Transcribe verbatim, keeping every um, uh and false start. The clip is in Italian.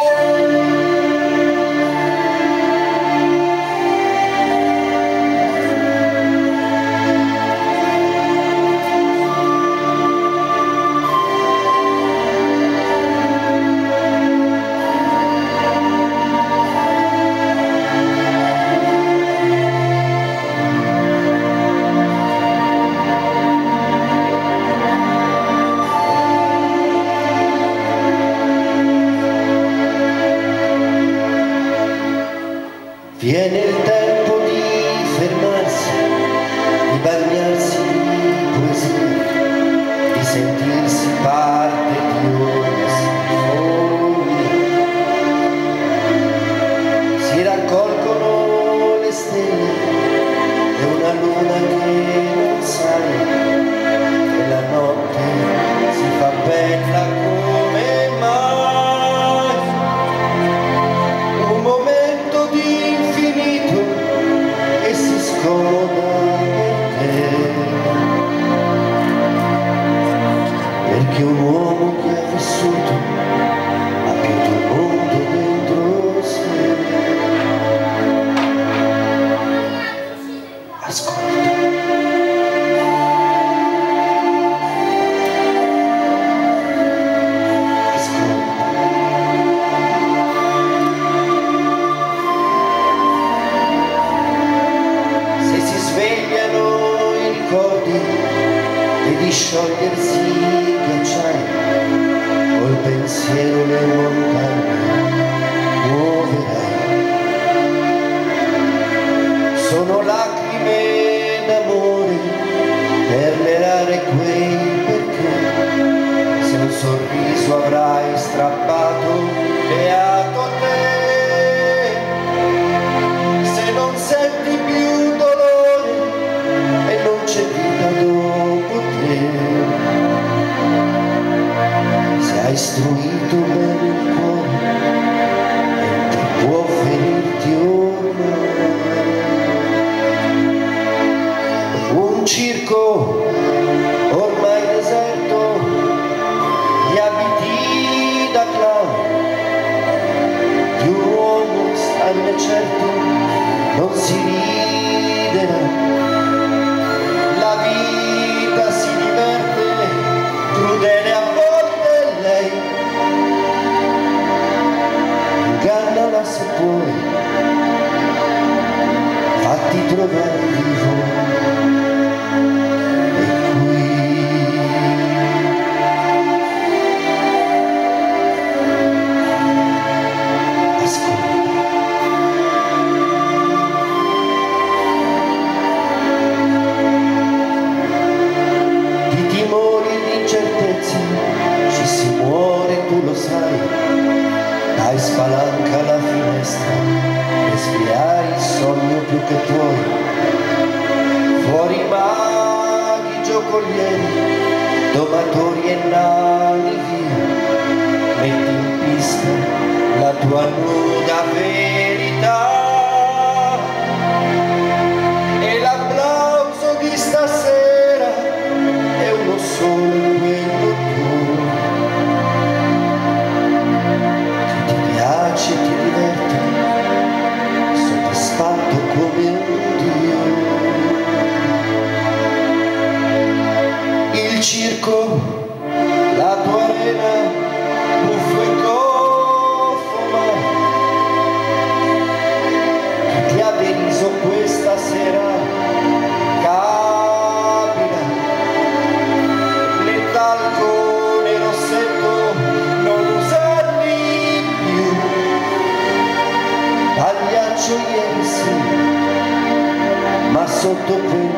Viene il tempo di fermarsi, di bagnarsi di poesia, di sentirsi parte di una sinfonia. Si raccolgono le stelle e una luna che non sale, e la notte si fa bella come mai. Un momento di infinito e si scoda per te, perché un uomo che ha vissuto ha più di un mondo dentro sé. Ascolta. E di sciogliersi i ghiacciai, col pensiero le montagne muoverai. Sono lacrime d'amore per lerare quei perché, se un sorriso avrai strappato beato te, se non senti più dolore e non c'è vita dopo te, se hai istruito bene il cuore e ti può ferirti ormai. Un circo ormai deserto, gli abiti da clown di un uomo stanne certo non si riderà. La vita si diverte, crudele a volte lei, ingannala se puoi, fatti trovare vivo. Ci si muore, tu lo sai, dai spalanca la finestra e spiai il sogno più che puoi. Fuori maghi, giocolieri, domatori e nani via, metti in pista la tua nuda verità e l'applauso di stasera è uno solo. Ti diverti, soddisfatto come un dio. Il circo, la tua arena, buffo e goffo, chi ti ha deriso questa sera capita, né talco né rossetto non usarli più. Pagliaccio ieri sì, ma sotto quel